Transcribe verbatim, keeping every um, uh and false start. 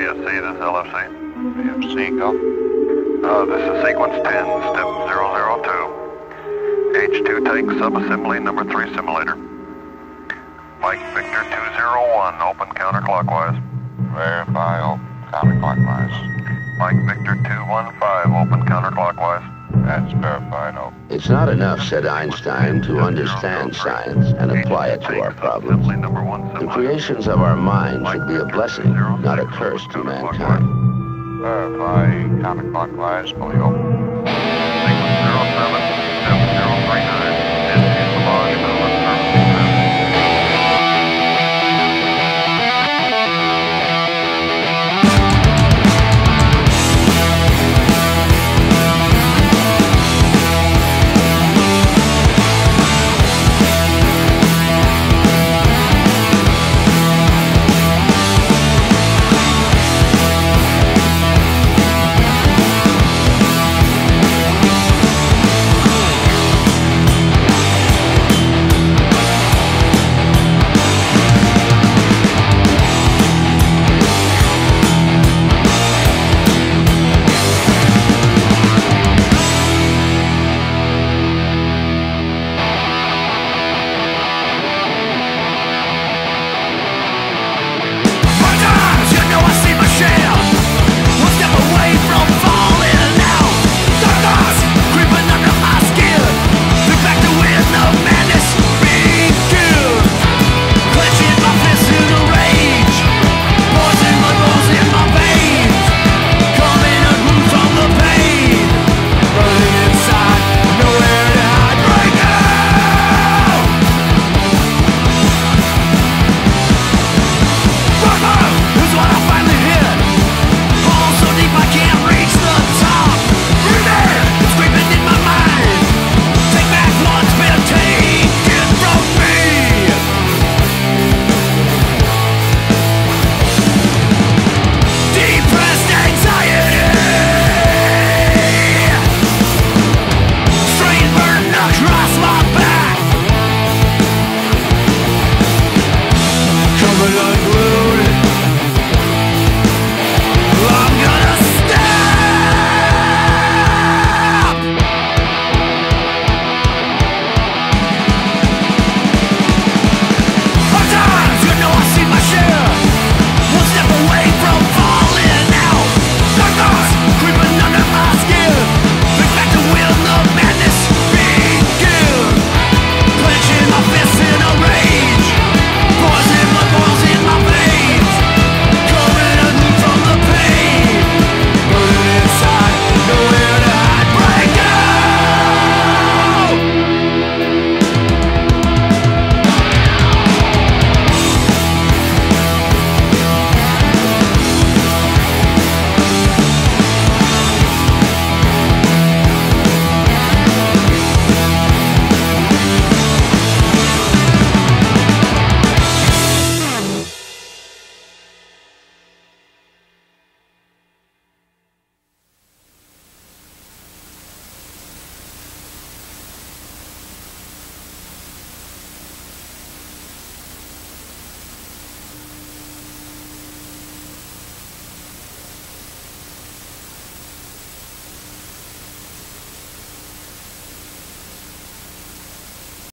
S C, this is L F C. V F C, go. Uh, this is sequence ten, step zero zero two. H two take subassembly number three simulator. Mike Victor two zero one, open counterclockwise. Verify, open counterclockwise. Mike Victor two one five, open counterclockwise. That's verified, open. It's not enough, said Einstein, to understand science and apply it to our problems. The creations of our mind should be a blessing, not a curse to mankind. Verify counterclockwise, fully open.